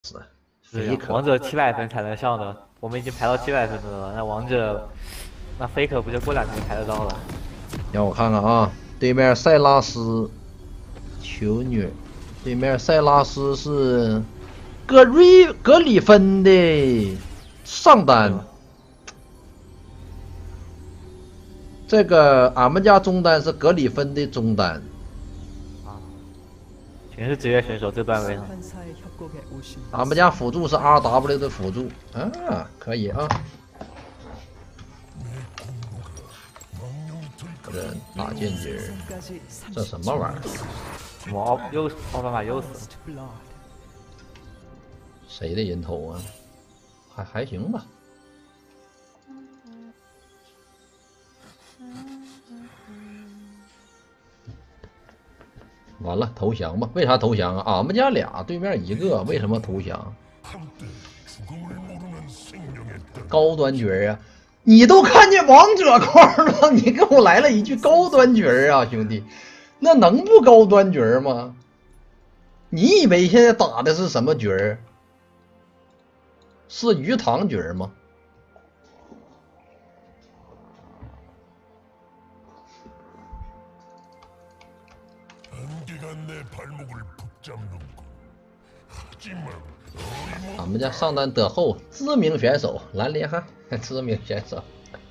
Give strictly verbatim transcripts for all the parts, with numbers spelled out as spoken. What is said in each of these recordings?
对呀，王者七百分才能上的，我们已经排到七百分的了。那王者，那 Faker 不就过两天排得到了？ 让我看看啊，对面塞拉斯，求女，对面塞拉斯是格瑞格里芬的上单，这个俺们家中单是格里芬的中单。 啊，全是职业选手这段位。 俺们家辅助是 R W 的辅助，啊，可以啊。这大剑姬，这什么玩意儿？ 怎么奥又奥巴马又死了？ 谁的人头啊？还还行吧。完了，投降吧？为啥投降啊？俺们家俩，对面一个，为什么投降？高端角啊！你都看见王者框了，你给我来了一句高端角啊，兄弟，那能不高端角吗？你以为现在打的是什么角？是鱼塘角吗？俺们家上单得后知名选手兰联汉，知名选手。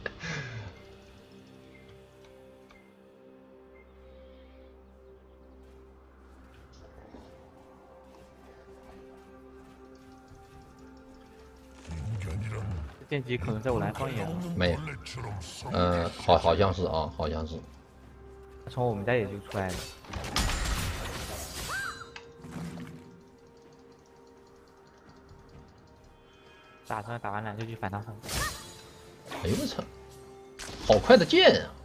剑姬可能在我蓝方野了。 没有，呃，好好像是啊，好像是。 从我们家也就出来了。打算打完蓝就去反他上。 哎呦我操，好快的剑啊！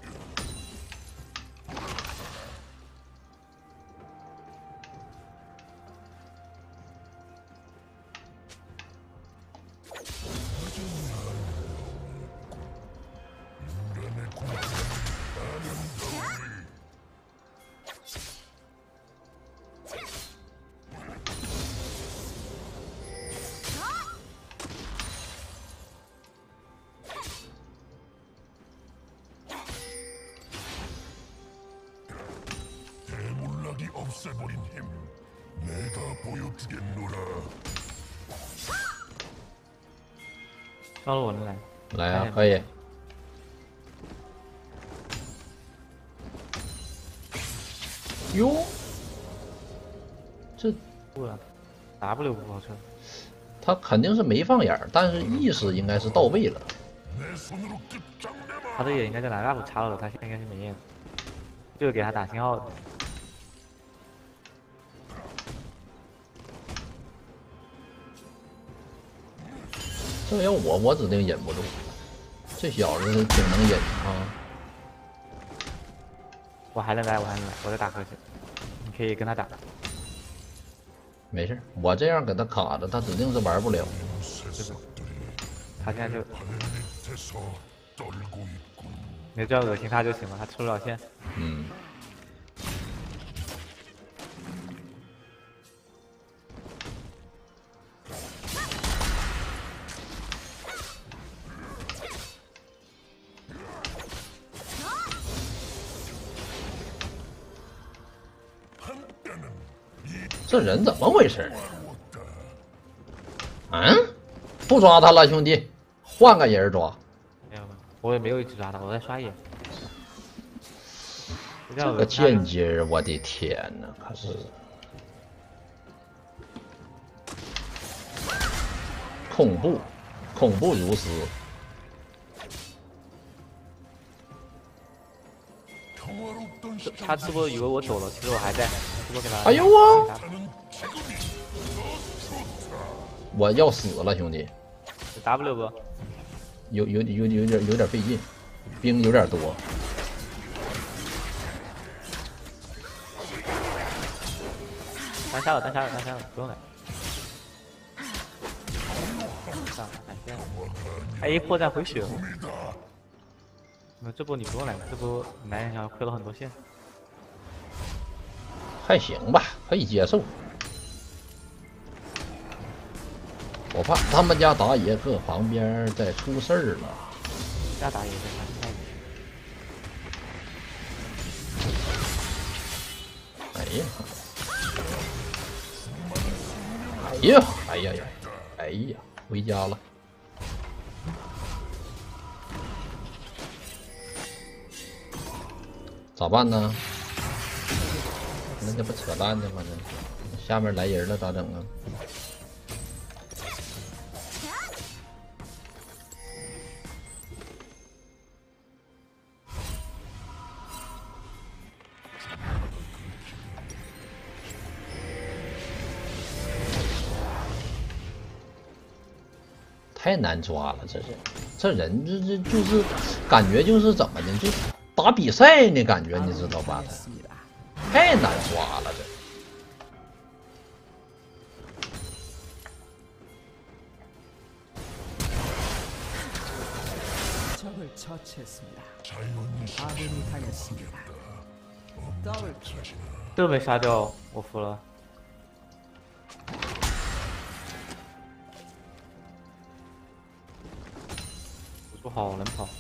到了我能来。 来啊，可以。哟，这不了 ，W 不好车。 他肯定是没放眼儿，但是意识应该是到位了。 他的眼应该在蓝 buff 插了，他现在应该是没眼，就是给他打信号的。 这要我，我指定忍不住。这小子挺能忍啊！ 我还能来，我还能来，我在打科技，你可以跟他打。 没事，我这样给他卡着，他指定是玩不了。 是的，他现在就，你只要恶心他就行了，他出不了线。 嗯。这人怎么回事？嗯，不抓他了，兄弟，换个人抓。 没有，我也没有一直抓他，我在刷野。 这个剑姬，我的天哪，可是恐怖，恐怖如斯。 他直播以为我走了，其实我还在。直播给他。 哎呦啊！我要死了，兄弟。 W 不？ 有有有有点有点费劲，兵有点多。 单杀了，单杀了，单杀了，不用来。上，感谢。哎，一破绽回血了。那这波你不用来，这波男人想亏了很多线。 还行吧，可以接受。 我怕他们家打野搁旁边再出事儿了。 家打野在他太哎呀！哎呀！哎呀呀！哎呀！回家了。咋办呢？那这不扯淡的吗？这下面来人了咋整啊？太难抓了，这是，这人这这就是感觉就是怎么的，就打比赛那感觉，你知道吧？太难抓了，这。 적을 처치했습니다. 아군이 당했습니다. 더블킬. 这没杀掉，我服了。辅助好能跑。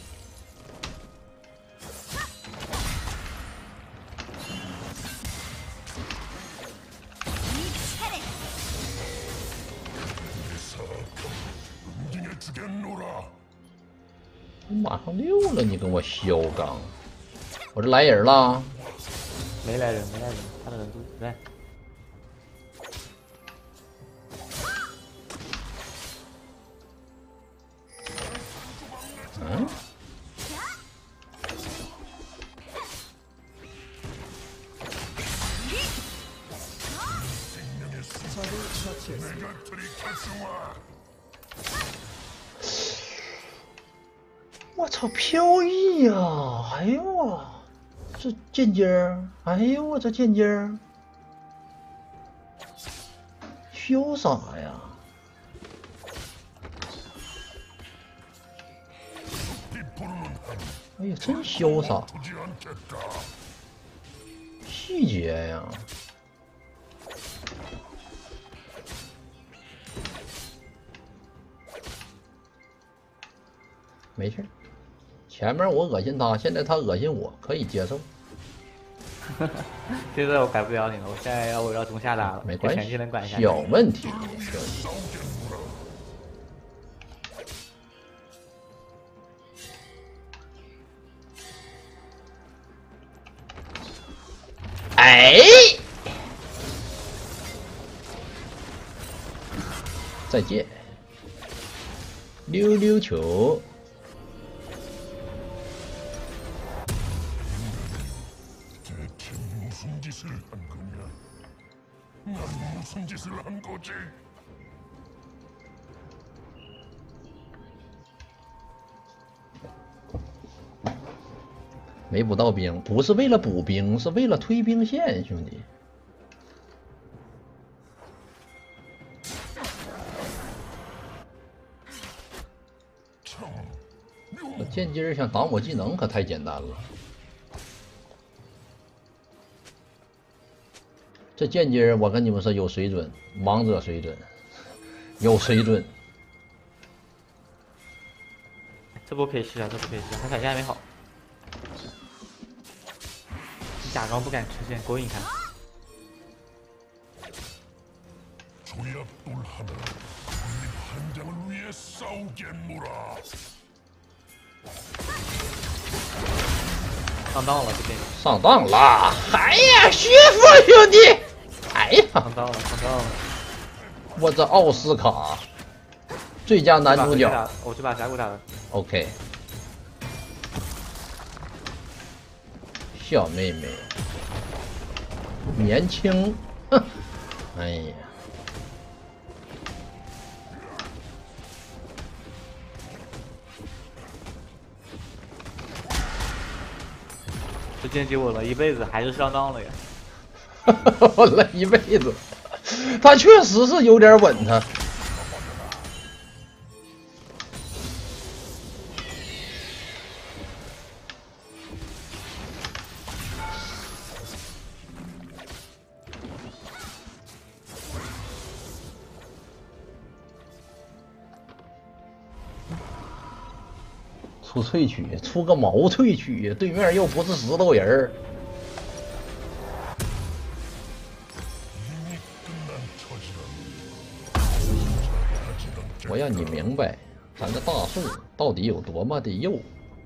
马上六了，你跟我削钢，我这来人了。 没来人，没来人，他的人都不在。 嗯。我操，飘逸呀！哎呦我，这剑尖儿，哎呦我这剑尖儿，潇洒呀！哎呀，真潇洒，细节呀！ 没事，前面我恶心他，现在他恶心我，可以接受。 现在我改不了你了，我现在要围绕中下打了， 没关系， 全技能管一下。 小问题，小问题。哎，再见。 溜溜球，没补到兵，不是为了补兵，是为了推兵线，兄弟。 这剑姬想挡我技能可太简单了。这剑姬我跟你们说有水准，王者水准，有水准。 这波可以试啊，这波可以试，他闪现还没好。你假装不敢出现，勾引他。 上当了，这边上当了！哎呀，学佛兄弟！哎呀， 上当了，上当了！ 我这奥斯卡最佳男主角， 我去把峡谷打了。 OK， 小妹妹，年轻，哼，哎呀。 这剑姬我了一辈子，还是上当了呀！ 我了一辈子，他确实是有点稳，他。 出萃取，出个毛萃取，对面又不是石头人儿。我让你明白，咱这大树到底有多么的幼。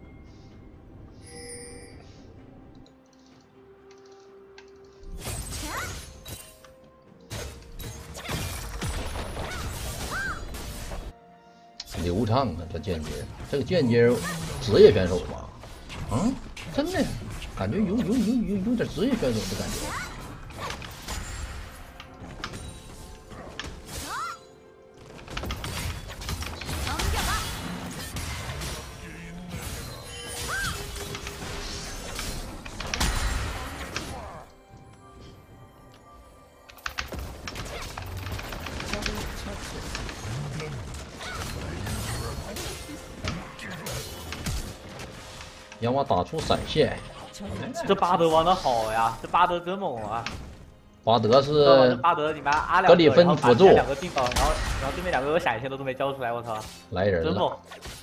流畅啊，这剑姬，这个剑姬职业选手吧？嗯，真的感觉有有有有有点职业选手的感觉。让我打出闪现。 这巴德玩的好呀，这巴德真猛啊！ 巴德知道吗这是巴德你妈阿两格里芬辅助， 两个进宝，然后然后对面两个有闪现的都没交出来，我操！ 来人真猛！ 了，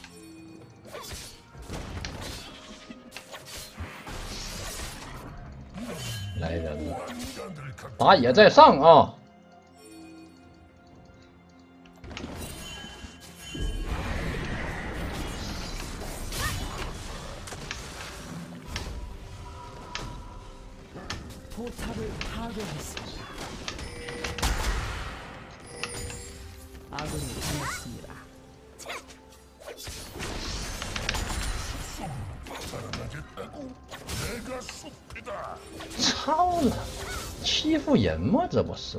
来人了，打野在上啊！ 포탑을 파괴했습니다. 아군이 당했습니다. 操了，欺负人吗？这不是？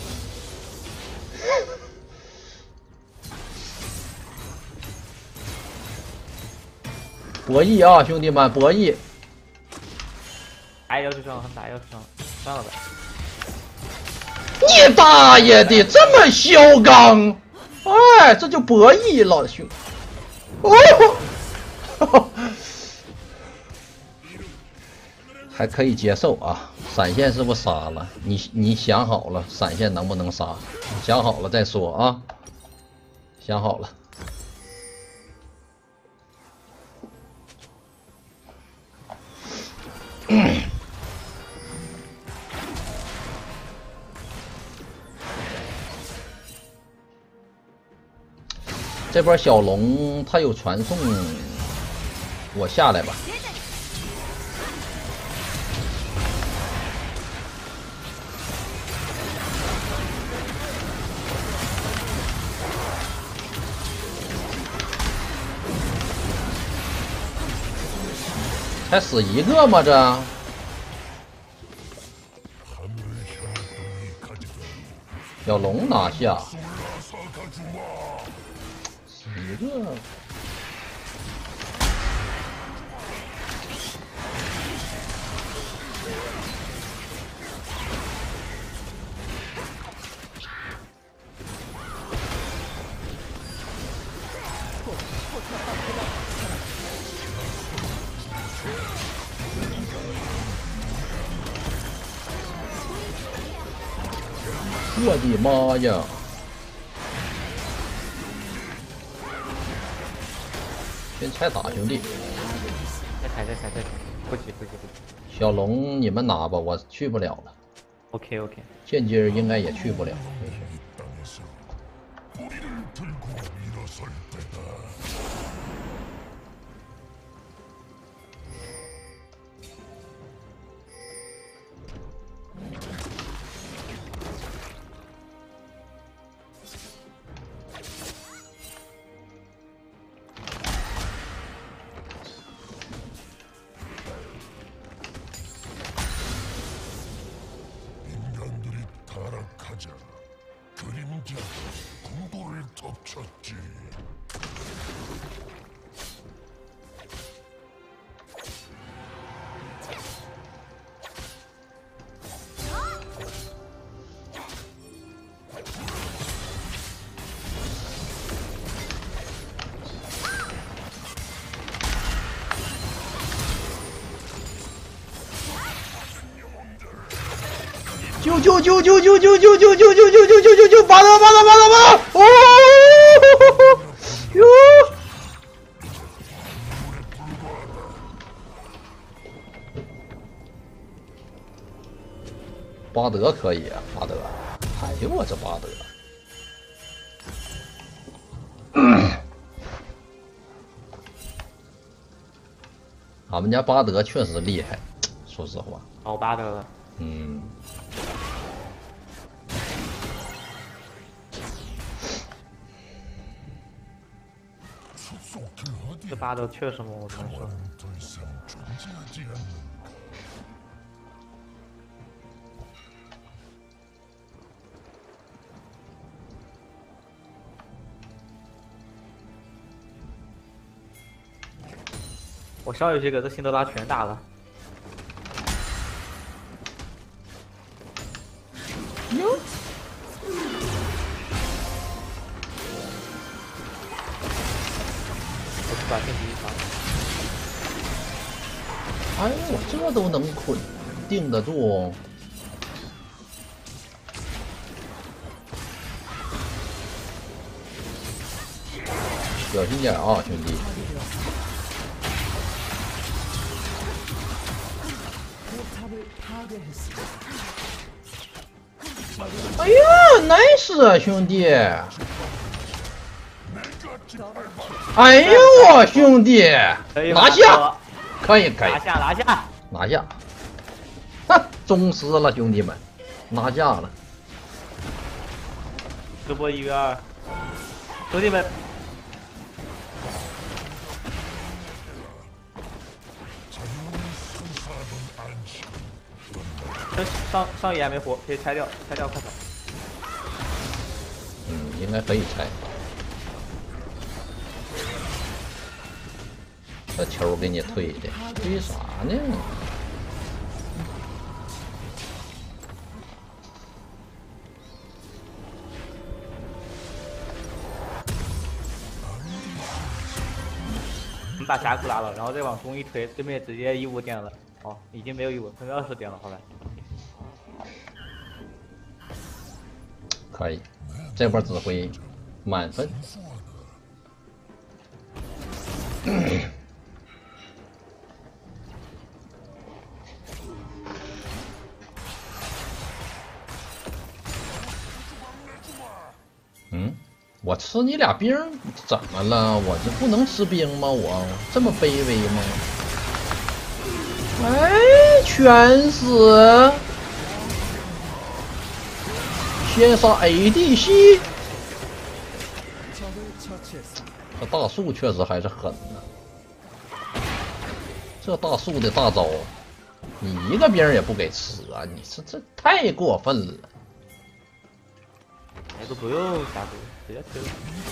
博弈啊，兄弟们，博弈！ 打要求上很打要求上，算了吧。 你大爷的，这么嚣张！哎，这就博弈，老兄。哦，还可以接受啊。闪现是不是杀了？你你想好了，闪现能不能杀？想好了再说啊。想好了。这波小龙他有传送，我下来吧。才死一个吗？这小龙拿下。一个，我的妈呀！先拆打兄弟， 再踩再踩再踩，不急不急不急。 小龙你们拿吧，我去不了了。 OK OK。 剑姬应该也去不了，没事。救救救救救救救救救救救救救救救！巴德巴德巴德巴德！哦哟！ 巴德可以啊，巴德。哎呦我这巴德。俺们家巴德确实厉害，说实话。 老巴德了。 嗯。 这巴德确实猛，我只能说。我小有些个这辛德拉全打了。 哟。 我去把电梯发。 哎呦，我这都能捆定得住。小心点啊，兄弟！哎呀 ，nice 啊，兄弟！哎呦我兄弟，拿下！可以可以， 拿下拿下拿下！哈，宗师了，兄弟们，拿下了！ 直播一 v 二，兄弟们。上上野还没活，可以拆掉，拆掉，快走！ 嗯，应该可以拆。这球给你推的，推啥呢？ 我们把峡谷拉了，然后再往中一推，对面直接一五点了。哦，已经没有一五，分二十点了，后来。 可以，这波指挥满分。嗯，我吃你俩兵怎么了？我这不能吃兵吗？我这么卑微吗？哎，全死！先杀 A D C， 这大树确实还是狠呢。这大树的大招，你一个兵也不给吃啊！你这这太过分了。 那个不用峡谷，直接推了。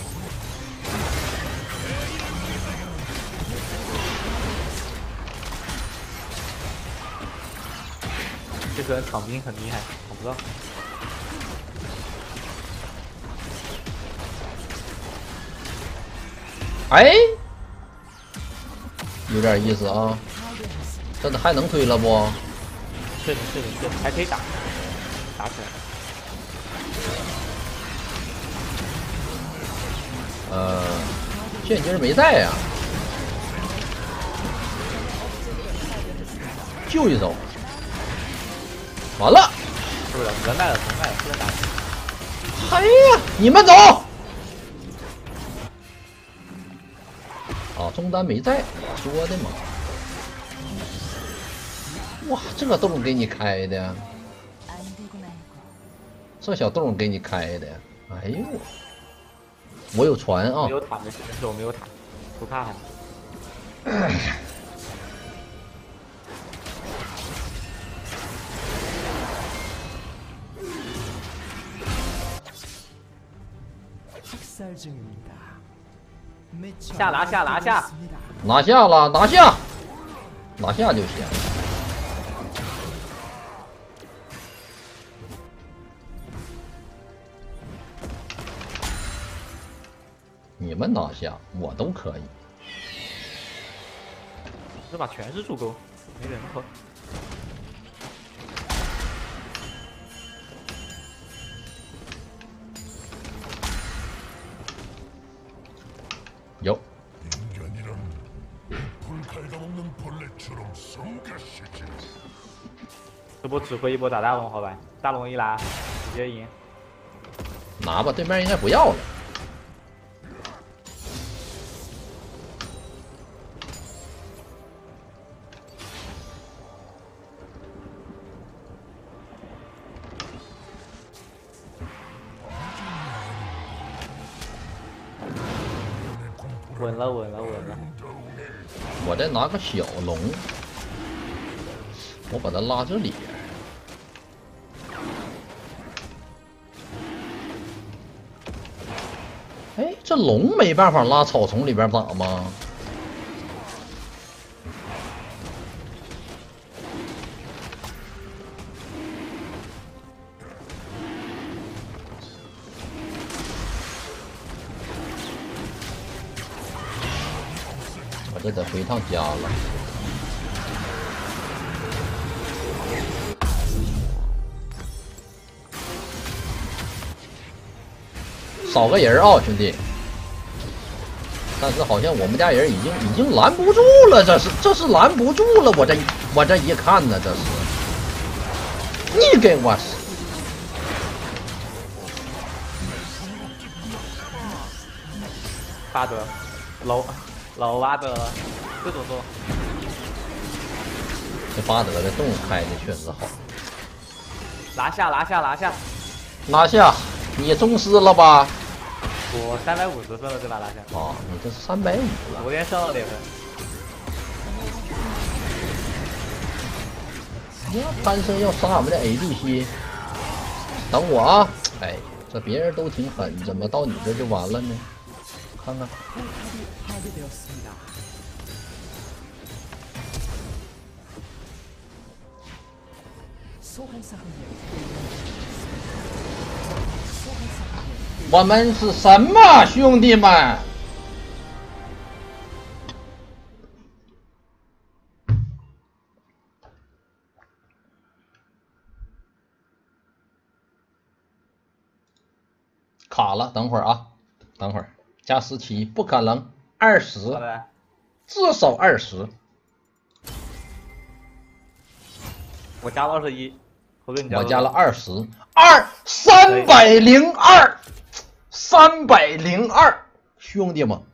这个人场兵很厉害，我不知道。 哎，有点意思啊！这还能推了不？ 确实确实确实还可以打，打起来。 呃，现金没带呀、啊，救一手，完了， 是不是？人卖了，人卖了，不能打。 哎呀，你们走！啊，中单没在，我说的嘛。哇，这洞给你开的，这小洞给你开的，哎呦！我有船啊！ 没有塔没事，没事，我没有塔，不怕还。下拿下拿下拿下了，拿下，拿下就行。你们拿下，我都可以。 这把全是助攻，没人口。 有。 불 갉아먹는 벌레처럼 성가시지. 这波只会一波打大龙好吧？大龙一拉，直接赢。 拿吧，对面应该不要了。 稳了，稳了，稳了。 我再拿个小龙，我把它拉这里。哎，这龙没办法拉草丛里边打吗？我这得回趟家了。少个人啊，兄弟！但是好像我们家人已经已经拦不住了，这是这是拦不住了。我这我这一看呢，这是你给我巴德，老老巴德，这种动， 这巴德的洞开的确实好。 拿下，拿下，拿下！ 拿下！你宗师了吧？ 我三百五十分了，对吧？拿下。 啊，你这三百五了。 昨天上了点分。 呀，潘森要杀我们的 A D C， 等我啊！哎，这别人都挺狠，怎么到你这就完了呢？看看。 我们是什么兄弟们？卡了，等会儿啊，等会儿加十七，不可能，二十，至少二十。 我加了二十一，我跟你加。 我加了二十二，三百零二。三百零二，兄弟们，